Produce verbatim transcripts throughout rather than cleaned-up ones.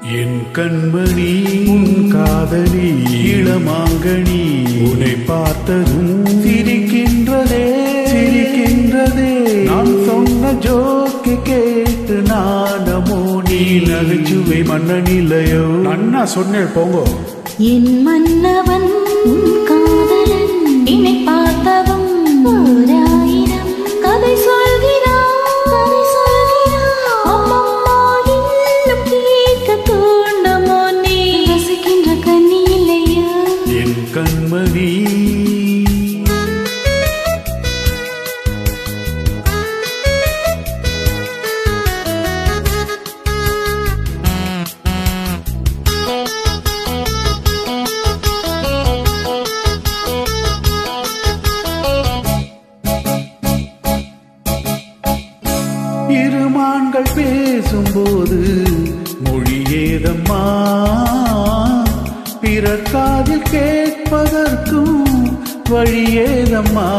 என் கண்மணி உன் காதலி இளமாங்கனி உன்னை பார்த்ததும் சிரிக்கின்றதே சிரிக்கின்றதே நான் சொன்ன ஜோக்கு கேட்டு நானமோ நீ நகைச்சுவை மன்னனில்லையோ அண்ணா சொன்னேன் போங்கோ என் மன்னவன் உன் காதலன் என்னை பார்த்ததும் ஓராயிரம் கதை சொல்கிறான் கதை சொல்கிறான் அம்மம்மா இன்னும் கேட்க தோணுமோ நீ ரசிக்கின்ற கண்ணி இல்லையா என் கண்மணி இருமான்கள் பேசும்போது மொழி ஏதம்மா பிறர் காதில் கேட்பதற்கும் வழி ஏதம்மா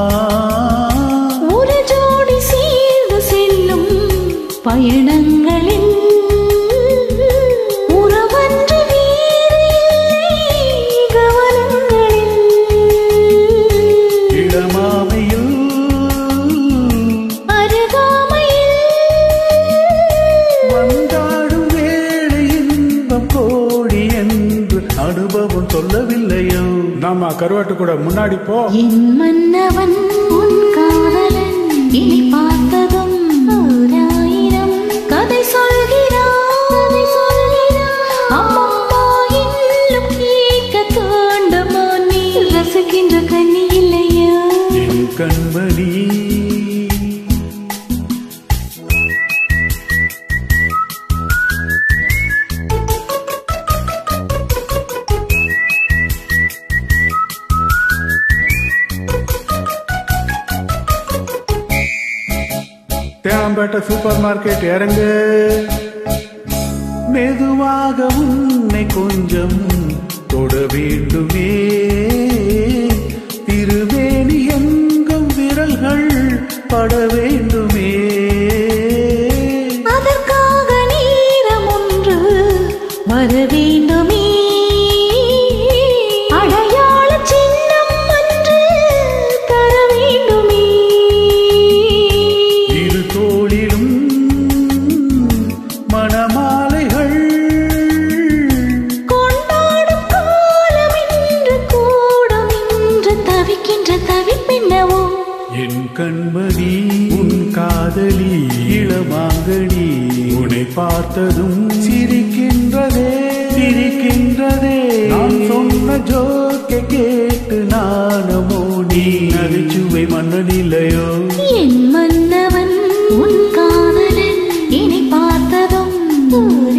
ஒரு ஜோடி சேர்ந்து செல்லும் பயணங்களில் உறவன்று வேறு கவனங்களில் இளமாமையில் அனுபவம் சொல்லவில்லையோ நாம கருவாட்டு கூட முன்னாடி போ என் மன்னவன் உன் காதலன் இனி பார்த்ததும் ஓராயிரம் கதை சொல்கிறான் கதை சொல்கிறான் அம்மம்மா இன்னும் கேட்க தோண்டுமோ நீ ரசிக்கின்ற கண்ணி இல்லையா என் கண்மணி தேம்பேட்டை சூப்பர் மார்க்கெட் இறங்கு மெதுவாக உன்னை கொஞ்சம் தொட வேண்டுமே திருவேணி எங்கும் விரல்கள் பட வேண்டுமே அதற்காக நேரம் ஒன்று வர வேண்டுமே அடையாள சின்னம் ஒன்று தர வேண்டுமே இரு தோளிலும் மணமாலைகள் கொண்டாடும் காலம் என்று கூடும் என்று தவிக்கின்ற தவிப்பென்னவோ என் கண்மணி உன் காதலி இளமாங்கனி உன்னை பார்த்ததும் சிரிக்கின்றதே சிரிக்கின்றதே நான் சொன்ன ஜோக்கை கேட்டு நானமோ நீ நகைச்சுவை மன்னனில்லையோ என் மன்னவன் உன் காதலன் என்னை பார்த்ததும்